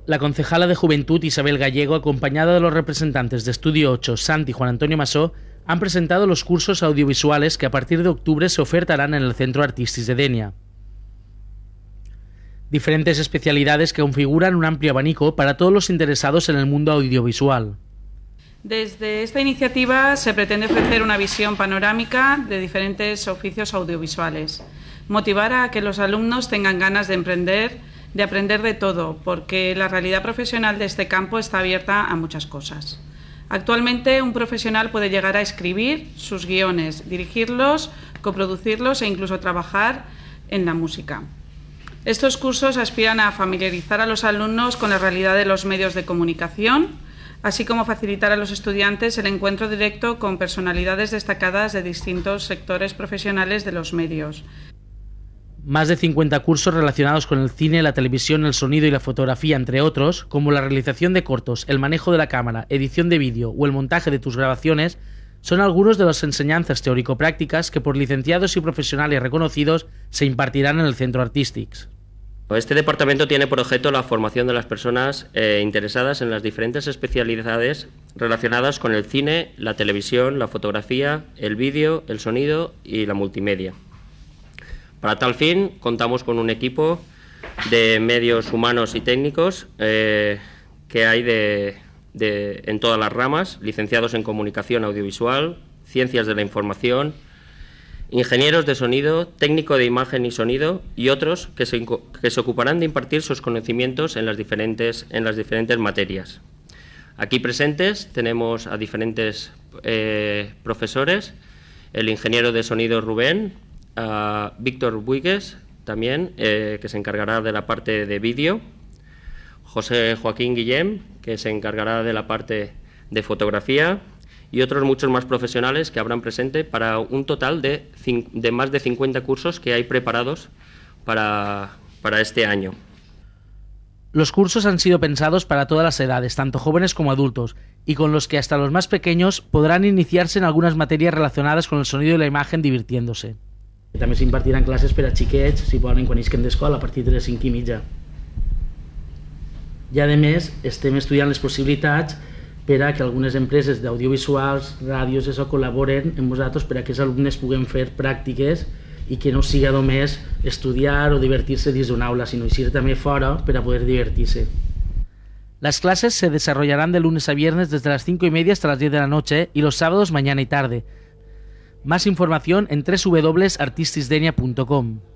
La concejala de Juventud Isabel Gallego, acompañada de los representantes de Estudio 8, Santi y Juan Antonio Masó, han presentado los cursos audiovisuales que a partir de octubre se ofertarán en el Centro Artístic de Dénia. Diferentes especialidades que configuran un amplio abanico para todos los interesados en el mundo audiovisual. Desde esta iniciativa se pretende ofrecer una visión panorámica de diferentes oficios audiovisuales, motivar a que los alumnos tengan ganas de aprender de todo, porque la realidad profesional de este campo está abierta a muchas cosas. Actualmente, un profesional puede llegar a escribir sus guiones, dirigirlos, coproducirlos e incluso trabajar en la música. Estos cursos aspiran a familiarizar a los alumnos con la realidad de los medios de comunicación, así como facilitar a los estudiantes el encuentro directo con personalidades destacadas de distintos sectores profesionales de los medios. Más de 50 cursos relacionados con el cine, la televisión, el sonido y la fotografía, entre otros, como la realización de cortos, el manejo de la cámara, edición de vídeo o el montaje de tus grabaciones, son algunos de las enseñanzas teórico-prácticas que por licenciados y profesionales reconocidos se impartirán en el Centro Artístic. Este departamento tiene por objeto la formación de las personas interesadas en las diferentes especialidades relacionadas con el cine, la televisión, la fotografía, el vídeo, el sonido y la multimedia. Para tal fin, contamos con un equipo de medios humanos y técnicos que hay en todas las ramas, licenciados en comunicación audiovisual, ciencias de la información, ingenieros de sonido, técnico de imagen y sonido y otros que se ocuparán de impartir sus conocimientos en las diferentes materias. Aquí presentes tenemos a diferentes profesores, el ingeniero de sonido Rubén, a Víctor Buigues también, que se encargará de la parte de vídeo, José Joaquín Guillem, que se encargará de la parte de fotografía, y otros muchos más profesionales que habrán presente para un total de más de 50 cursos que hay preparados para este año. Los cursos han sido pensados para todas las edades, tanto jóvenes como adultos, y con los que hasta los más pequeños podrán iniciarse en algunas materias relacionadas con el sonido y la imagen divirtiéndose. També s'impartiran classes per a xiquets, si poden, quan isquen d'escola, a partir de les 5:30. I, a més, estem estudiant les possibilitats per a que algunes empreses d'audiovisuals, ràdios, això, col·laboren amb nosaltres per a que els alumnes puguem fer pràctiques i que no siga només estudiar o divertir-se dins d'una aula, sinó ir també fora per a poder divertir-se. Las clases se desarrollarán de lunes a viernes desde las 5:30 hasta las 10 de la noche y los sábados mañana y tarde. Más información en www.artistisdenia.com.